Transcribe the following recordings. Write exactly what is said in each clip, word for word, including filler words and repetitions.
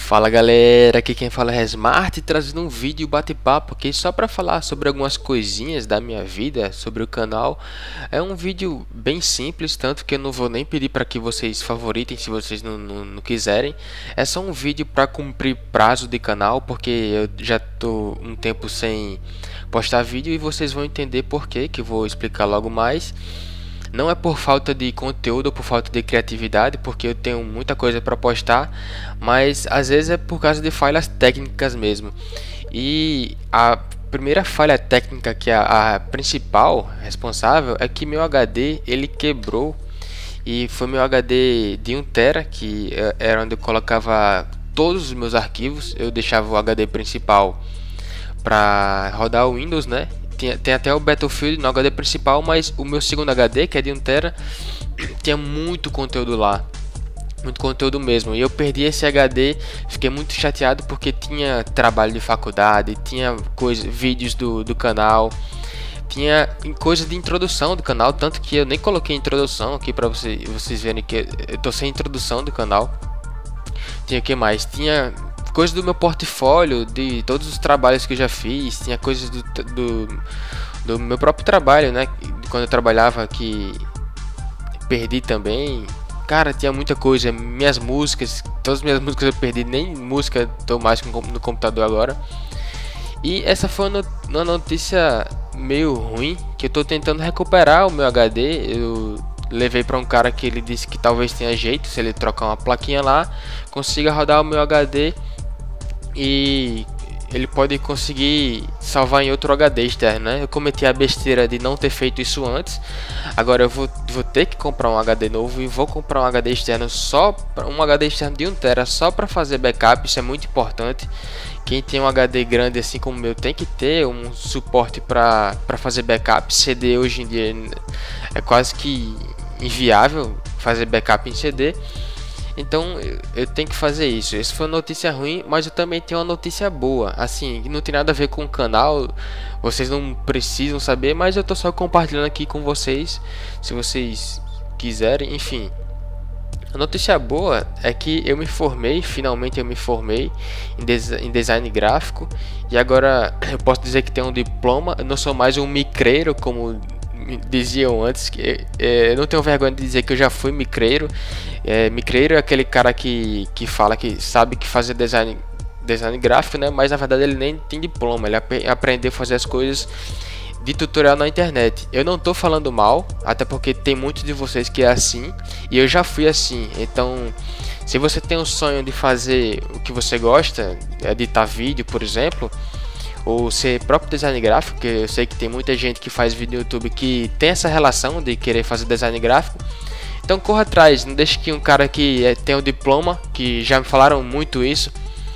Fala galera, aqui quem fala é Resmart, trazendo um vídeo bate-papo aqui só para falar sobre algumas coisinhas da minha vida, sobre o canal. É um vídeo bem simples, tanto que eu não vou nem pedir para que vocês favoritem se vocês não, não, não quiserem. É só um vídeo para cumprir prazo de canal, porque eu já tô um tempo sem postar vídeo e vocês vão entender por quê, que eu vou explicar logo mais. Não é por falta de conteúdo ou por falta de criatividade, porque eu tenho muita coisa para postar, mas às vezes é por causa de falhas técnicas mesmo. E a primeira falha técnica, que é a principal responsável, é que meu H D ele quebrou. E foi meu H D de um tera, que era onde eu colocava todos os meus arquivos. Eu deixava o H D principal para rodar o Windows, né? Tem, tem até o Battlefield no H D principal, mas o meu segundo H D, que é de um tera, tinha muito conteúdo lá, muito conteúdo mesmo. E eu perdi esse H D, fiquei muito chateado porque tinha trabalho de faculdade, tinha coisa, vídeos do, do canal, tinha coisa de introdução do canal, tanto que eu nem coloquei introdução aqui para vocês, vocês verem que eu tô sem introdução do canal. Tinha o que mais? Tinha coisas do meu portfólio, de todos os trabalhos que eu já fiz, tinha coisas do, do, do meu próprio trabalho, né? Quando eu trabalhava, que perdi também. Cara, tinha muita coisa, minhas músicas, todas as minhas músicas eu perdi, nem música tô mais no computador agora. E essa foi uma notícia meio ruim, que eu tô tentando recuperar o meu H D. Eu levei para um cara que ele disse que talvez tenha jeito, se ele trocar uma plaquinha lá, consiga rodar o meu H D e ele pode conseguir salvar em outro H D externo, né? Eu cometi a besteira de não ter feito isso antes. Agora eu vou, vou ter que comprar um H D novo e vou comprar um H D externo, só pra, um H D externo de um tera, só para fazer backup. Isso é muito importante. Quem tem um H D grande assim como o meu tem que ter um suporte para fazer backup. C D hoje em dia é quase que inviável fazer backup em C D. Então eu tenho que fazer isso. Essa foi uma notícia ruim, mas eu também tenho uma notícia boa. Assim, não tem nada a ver com o canal, vocês não precisam saber, mas eu tô só compartilhando aqui com vocês, se vocês quiserem. Enfim, a notícia boa é que eu me formei, finalmente eu me formei em, des em design gráfico. E agora eu posso dizer que tenho um diploma. Eu não sou mais um micreiro, como diziam antes, que é, eu não tenho vergonha de dizer que eu já fui micreiro. É, micreiro é aquele cara que, que fala que sabe que fazer design, design gráfico, né? Mas na verdade ele nem tem diploma, ele ap aprendeu a fazer as coisas de tutorial na internet. Eu não tô falando mal, até porque tem muitos de vocês que é assim, e eu já fui assim. Então, se você tem um sonho de fazer o que você gosta, editar vídeo, por exemplo, ou ser próprio design gráfico, que eu sei que tem muita gente que faz vídeo no YouTube que tem essa relação de querer fazer design gráfico, então corra atrás. Não deixe que um cara que é, tem um diploma, que já me falaram muito isso,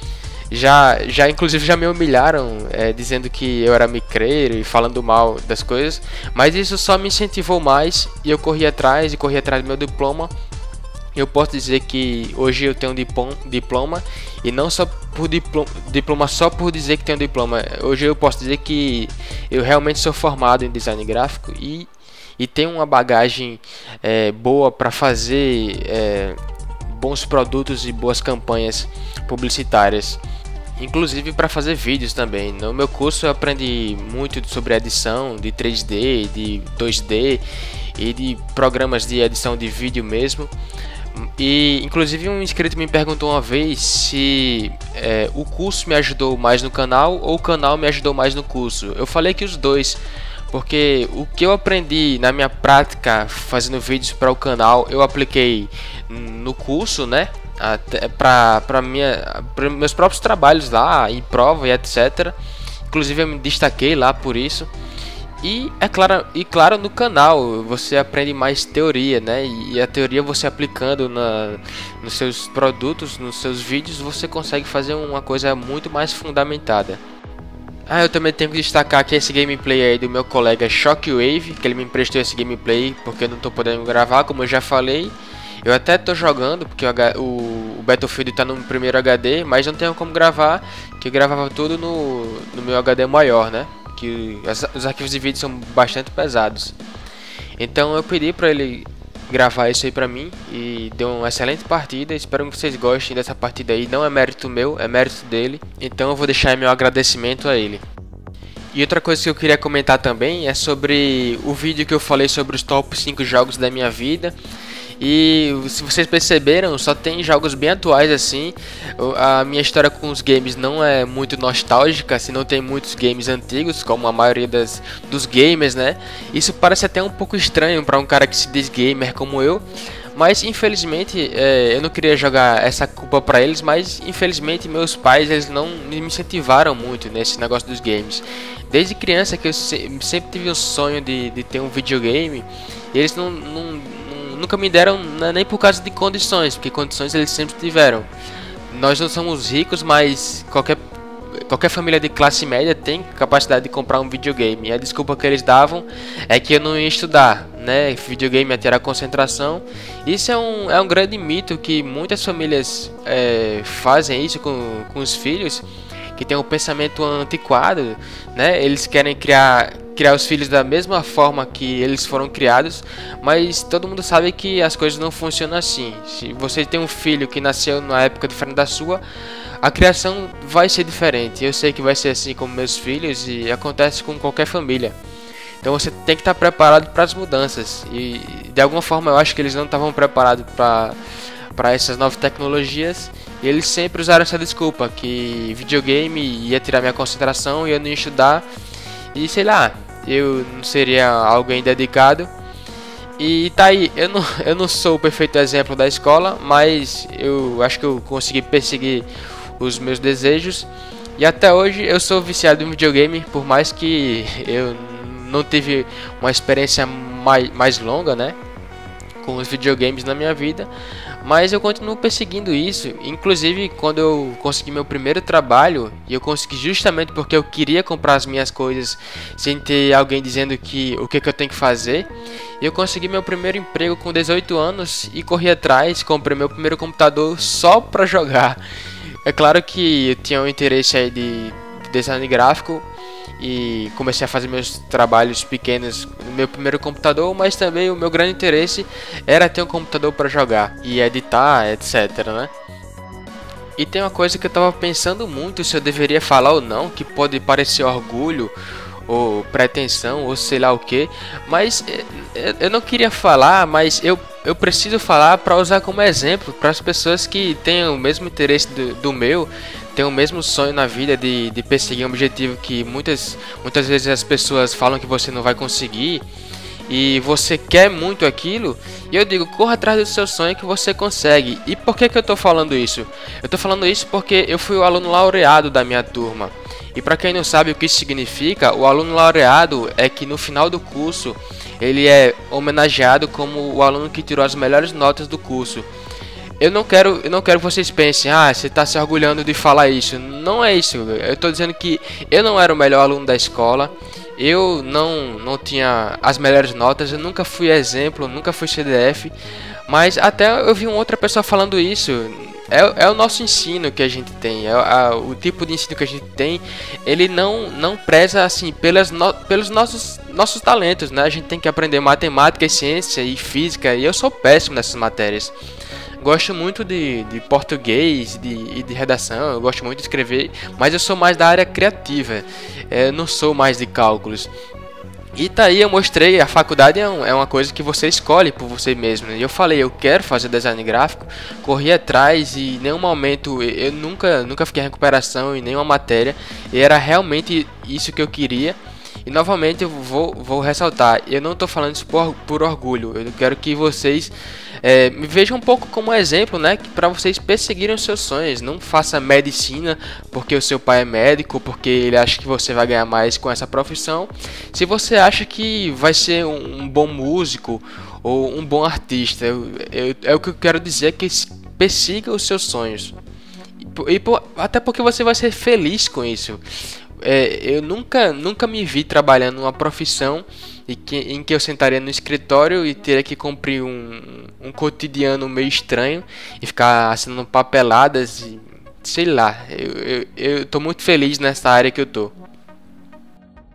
já, já inclusive já me humilharam, é, dizendo que eu era micreiro e falando mal das coisas, mas isso só me incentivou mais e eu corri atrás e corri atrás do meu diploma. Eu posso dizer que hoje eu tenho um diploma, e não só por diploma, diploma só por dizer que tenho diploma. Hoje eu posso dizer que eu realmente sou formado em design gráfico e, e tenho uma bagagem é, boa para fazer é, bons produtos e boas campanhas publicitárias, inclusive para fazer vídeos também. No meu curso eu aprendi muito sobre edição de três D, de dois D e de programas de edição de vídeo mesmo. E inclusive um inscrito me perguntou uma vez se é, o curso me ajudou mais no canal ou o canal me ajudou mais no curso. Eu falei que os dois, porque o que eu aprendi na minha prática fazendo vídeos para o canal eu apliquei no curso, né? Para para minha para meus próprios trabalhos lá, em prova e etcétera. Inclusive eu me destaquei lá por isso. E é claro, e claro, no canal você aprende mais teoria, né? E a teoria você aplicando na, nos seus produtos, nos seus vídeos, você consegue fazer uma coisa muito mais fundamentada. Ah, eu também tenho que destacar aqui esse gameplay aí do meu colega Shockwave, que ele me emprestou esse gameplay porque eu não tô podendo gravar, como eu já falei. Eu até tô jogando porque o, o Battlefield tá no primeiro H D, mas não tenho como gravar, que eu gravava tudo no, no meu H D maior, né? Que os arquivos de vídeo são bastante pesados. Então eu pedi para ele gravar isso aí pra mim e deu uma excelente partida. Espero que vocês gostem dessa partida aí. Não é mérito meu, é mérito dele. Então eu vou deixar meu agradecimento a ele. E outra coisa que eu queria comentar também é sobre o vídeo que eu falei sobre os top cinco jogos da minha vida. E se vocês perceberam, só tem jogos bem atuais assim. A minha história com os games não é muito nostálgica, assim, não tem muitos games antigos, como a maioria das, dos gamers, né? Isso parece até um pouco estranho para um cara que se diz gamer como eu. Mas infelizmente, é, eu não queria jogar essa culpa para eles, mas infelizmente meus pais eles não me incentivaram muito nesse negócio dos games. Desde criança que eu se, sempre tive um sonho de, de ter um videogame, e eles não, não, não, nunca me deram nem por causa de condições, porque condições eles sempre tiveram. Nós não somos ricos, mas qualquer Qualquer família de classe média tem capacidade de comprar um videogame. E a desculpa que eles davam é que eu não ia estudar, né? Videogame ia tirar concentração. Isso é um, é um grande mito que muitas famílias é, fazem isso com, com os filhos, que tem um pensamento antiquado, né? Eles querem criar, criar os filhos da mesma forma que eles foram criados, mas todo mundo sabe que as coisas não funcionam assim. Se você tem um filho que nasceu numa época diferente da sua, a criação vai ser diferente. Eu sei que vai ser assim com meus filhos e acontece com qualquer família. Então você tem que estar preparado para as mudanças. E de alguma forma eu acho que eles não estavam preparados para para essas novas tecnologias. E eles sempre usaram essa desculpa, que videogame ia tirar minha concentração e eu não ia estudar. E sei lá, eu não seria alguém dedicado. E tá aí, eu não, eu não sou o perfeito exemplo da escola, mas eu acho que eu consegui perseguir os meus desejos. E até hoje eu sou viciado em videogame, por mais que eu não tive uma experiência mais, mais longa, né, com os videogames na minha vida, mas eu continuo perseguindo isso. Inclusive quando eu consegui meu primeiro trabalho, e eu consegui justamente porque eu queria comprar as minhas coisas sem ter alguém dizendo que, o que, que eu tenho que fazer. Eu consegui meu primeiro emprego com dezoito anos e corri atrás, comprei meu primeiro computador só pra jogar. É claro que eu tinha um interesse aí de design gráfico e comecei a fazer meus trabalhos pequenos no meu primeiro computador, mas também o meu grande interesse era ter um computador para jogar e editar, etc, né? E tem uma coisa que eu tava pensando muito se eu deveria falar ou não, que pode parecer orgulho ou pretensão ou sei lá o que, mas eu não queria falar, mas eu, eu preciso falar para usar como exemplo para as pessoas que têm o mesmo interesse do, do meu, têm o mesmo sonho na vida de, de perseguir um objetivo que muitas, muitas vezes as pessoas falam que você não vai conseguir e você quer muito aquilo. E eu digo, corra atrás do seu sonho que você consegue. E por que que eu tô falando isso? Eu tô falando isso porque eu fui o aluno laureado da minha turma. E para quem não sabe o que isso significa, o aluno laureado é que no final do curso ele é homenageado como o aluno que tirou as melhores notas do curso. Eu não quero, eu não quero que vocês pensem, ah, você está se orgulhando de falar isso. Não é isso. Eu estou dizendo que eu não era o melhor aluno da escola. Eu não, não tinha as melhores notas. Eu nunca fui exemplo, nunca fui C D F. Mas até eu vi uma outra pessoa falando isso. É, é o nosso ensino que a gente tem, é a, o tipo de ensino que a gente tem, ele não, não preza assim pelas no, pelos nossos, nossos talentos, né? A gente tem que aprender matemática, ciência e física, e eu sou péssimo nessas matérias. Gosto muito de, de português e de, de redação, eu gosto muito de escrever, mas eu sou mais da área criativa, eu não sou mais de cálculos. E tá aí, eu mostrei, a faculdade é, um, é uma coisa que você escolhe por você mesmo, né? E eu falei, eu quero fazer design gráfico, corri atrás e em nenhum momento, eu nunca, nunca fiquei em recuperação em nenhuma matéria, e era realmente isso que eu queria. E novamente eu vou, vou ressaltar, eu não estou falando isso por, por orgulho, eu quero que vocês é, me vejam um pouco como exemplo, né, para vocês perseguirem os seus sonhos. Não faça medicina porque o seu pai é médico, porque ele acha que você vai ganhar mais com essa profissão. Se você acha que vai ser um, um bom músico ou um bom artista, eu, eu, é o que eu quero dizer, que persiga os seus sonhos. E, e por, até porque você vai ser feliz com isso. É, eu nunca, nunca me vi trabalhando numa profissão em que, em que eu sentaria no escritório e teria que cumprir um, um cotidiano meio estranho e ficar assinando papeladas e sei lá. Eu, eu, eu tô muito feliz nessa área que eu tô.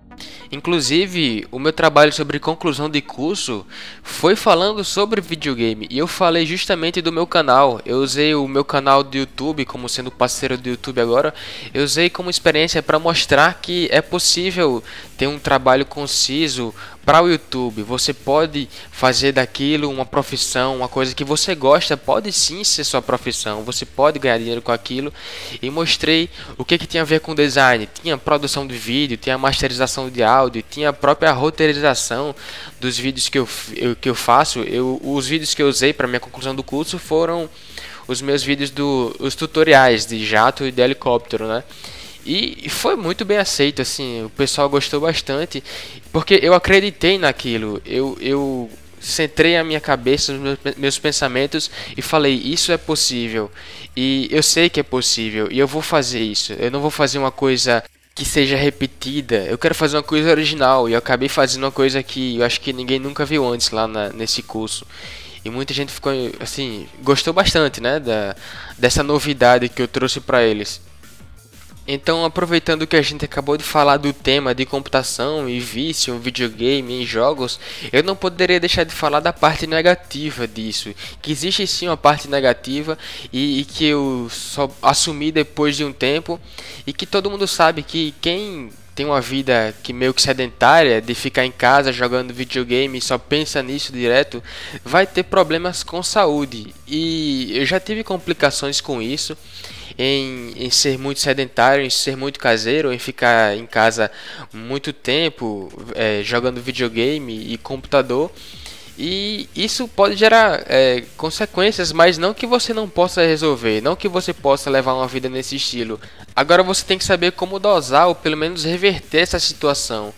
Inclusive, o meu trabalho sobre conclusão de curso foi falando sobre videogame e eu falei justamente do meu canal. Eu usei o meu canal do YouTube, como sendo parceiro do YouTube agora, eu usei como experiência para mostrar que é possível ter um trabalho conciso para o YouTube. Você pode fazer daquilo uma profissão, uma coisa que você gosta, pode sim ser sua profissão, você pode ganhar dinheiro com aquilo. E mostrei o que, que tinha a ver com design. Tinha produção de vídeo, tinha masterização de áudio, tinha a própria roteirização dos vídeos que eu, eu, que eu faço. Eu, os vídeos que eu usei para minha conclusão do curso foram os meus vídeos dos do, tutoriais de jato e de helicóptero, né? E foi muito bem aceito, assim, o pessoal gostou bastante, porque eu acreditei naquilo, eu, eu centrei a minha cabeça, os meus, meus pensamentos e falei, isso é possível, e eu sei que é possível, e eu vou fazer isso, eu não vou fazer uma coisa que seja repetida, eu quero fazer uma coisa original, e eu acabei fazendo uma coisa que eu acho que ninguém nunca viu antes lá na, nesse curso. E muita gente ficou, assim, gostou bastante, né, da, dessa novidade que eu trouxe para eles. Então, aproveitando que a gente acabou de falar do tema de computação e vício, videogame em jogos, eu não poderia deixar de falar da parte negativa disso. Que existe sim uma parte negativa e, e que eu só assumi depois de um tempo, e que todo mundo sabe que quem tem uma vida que meio que sedentária, de ficar em casa jogando videogame e só pensa nisso direto, vai ter problemas com saúde. E eu já tive complicações com isso. Em, em ser muito sedentário, em ser muito caseiro, em ficar em casa muito tempo é, jogando videogame e computador. E isso pode gerar é, consequências, mas não que você não possa resolver, não que você possa levar uma vida nesse estilo. Agora você tem que saber como dosar ou pelo menos reverter essa situação.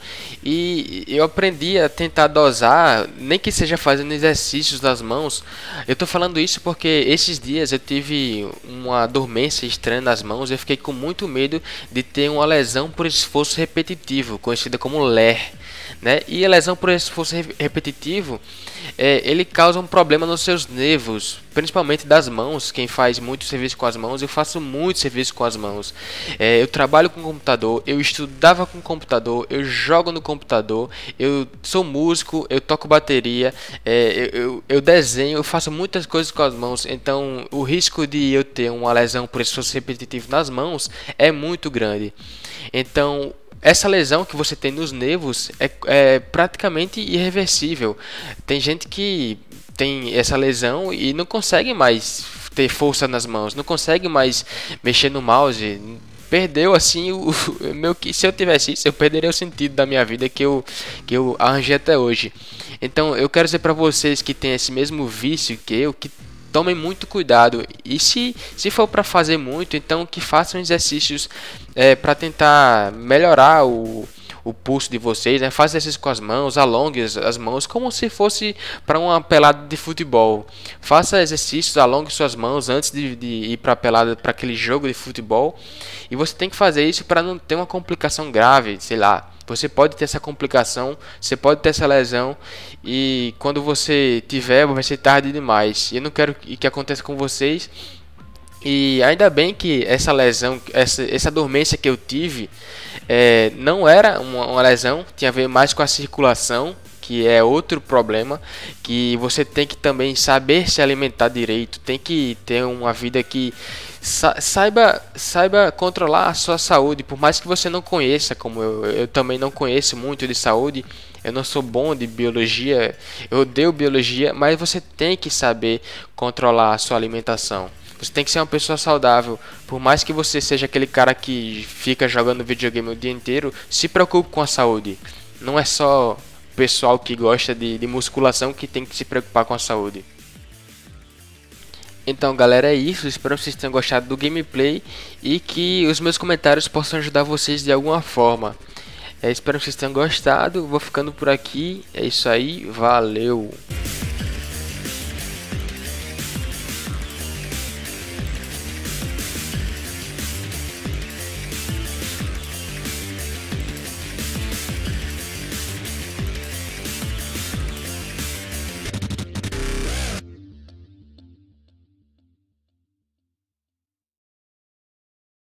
E eu aprendi a tentar dosar, nem que seja fazendo exercícios das mãos. Eu tô falando isso porque esses dias eu tive uma dormência estranha nas mãos. Eu fiquei com muito medo de ter uma lesão por esforço repetitivo, conhecida como L E R. Né? E a lesão por esforço repetitivo, é, ele causa um problema nos seus nervos, principalmente das mãos. Quem faz muito serviço com as mãos, eu faço muito serviço com as mãos. É, eu trabalho com computador, eu estudava com computador, eu jogo no computador, eu sou músico, eu toco bateria, é, eu, eu, eu desenho, eu faço muitas coisas com as mãos. Então o risco de eu ter uma lesão por esforço repetitivo nas mãos é muito grande. Então essa lesão que você tem nos nervos é, é praticamente irreversível. Tem gente que tem essa lesão e não consegue mais ter força nas mãos, não consegue mais mexer no mouse. Perdeu assim o, o meu que se eu tivesse isso, eu perderia o sentido da minha vida que eu que eu arranjei até hoje. Então eu quero dizer para vocês que tem esse mesmo vício que eu, que tomem muito cuidado, e se, se for para fazer muito, então que façam exercícios é, para tentar melhorar o, o pulso de vocês, né? Faça exercício com as mãos, alongue as mãos como se fosse para uma pelada de futebol. Faça exercícios, alongue suas mãos antes de, de ir para a pelada, para aquele jogo de futebol. E você tem que fazer isso para não ter uma complicação grave, sei lá. Você pode ter essa complicação, você pode ter essa lesão, e quando você tiver, vai ser tarde demais. E eu não quero que aconteça com vocês. E ainda bem que essa lesão, essa, essa dormência que eu tive, é, não era uma, uma lesão, tinha a ver mais com a circulação, que é outro problema, que você tem que também saber se alimentar direito, tem que ter uma vida que sa saiba, saiba controlar a sua saúde, por mais que você não conheça, como eu, eu também não conheço muito de saúde, eu não sou bom de biologia, eu odeio biologia, mas você tem que saber controlar a sua alimentação. Você tem que ser uma pessoa saudável. Por mais que você seja aquele cara que fica jogando videogame o dia inteiro, se preocupe com a saúde. Não é só o pessoal que gosta de, de musculação que tem que se preocupar com a saúde. Então galera, é isso, espero que vocês tenham gostado do gameplay e que os meus comentários possam ajudar vocês de alguma forma. É, espero que vocês tenham gostado, vou ficando por aqui, é isso aí, valeu!